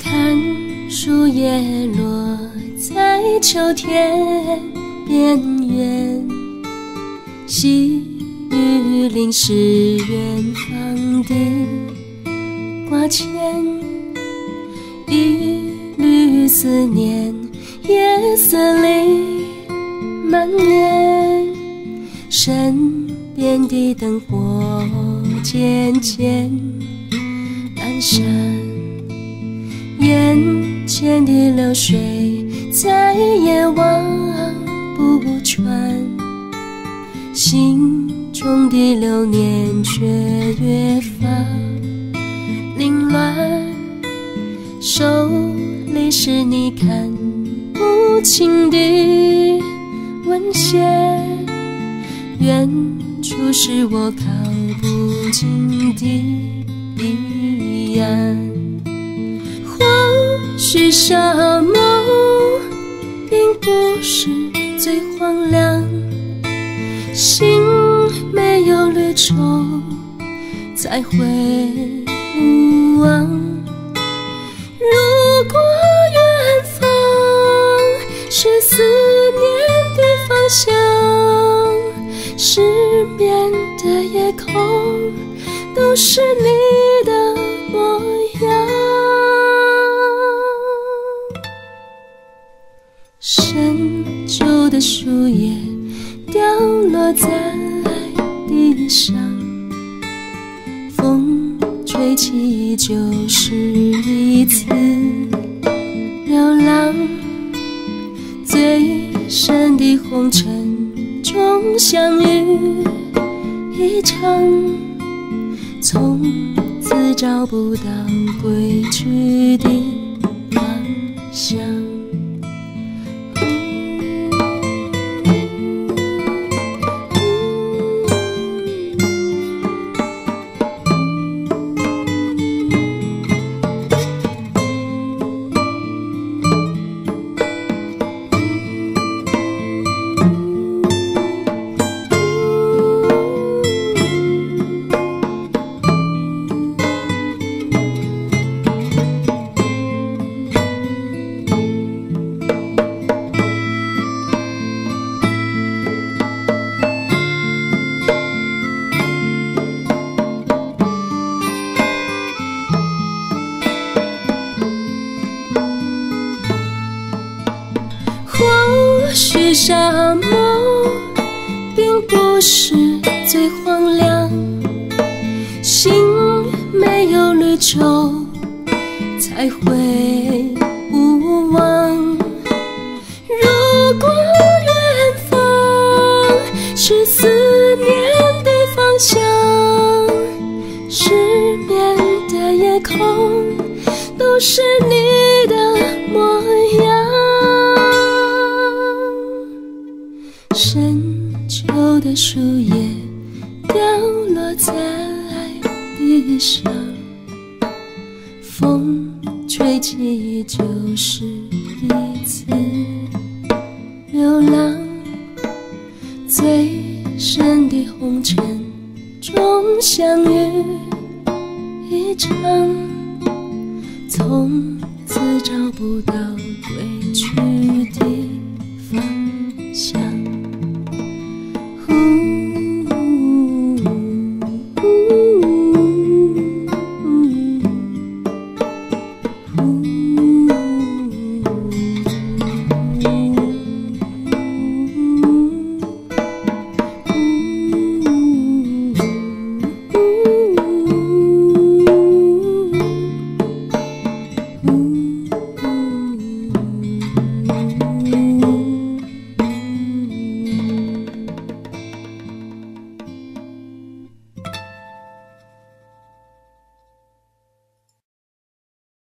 看树叶落在秋天边缘，细雨淋湿远方的挂牵，一缕思念夜色里蔓延，身边的灯火渐渐阑珊，眼前的流水再也望不穿，心中的流年却越发凌乱，手里是你看不清的文献，远处是我靠不近的彼岸。或许沙漠并不是最荒凉，心没有离愁才会无望。如果远方是思念的方向，失眠的夜空都是你的模样。深秋的树叶掉落在地上，风吹起就是一次流浪，最深的红尘中相遇一场，从此找不到归去的方向。或许沙漠并不是最荒凉，心没有离愁才会无望。如果远方是思念的方向，失眠的夜空都是你的模样。深秋的树叶掉落在地上，风吹起就是一次流浪，最深的红尘中相遇一场，从此找不到归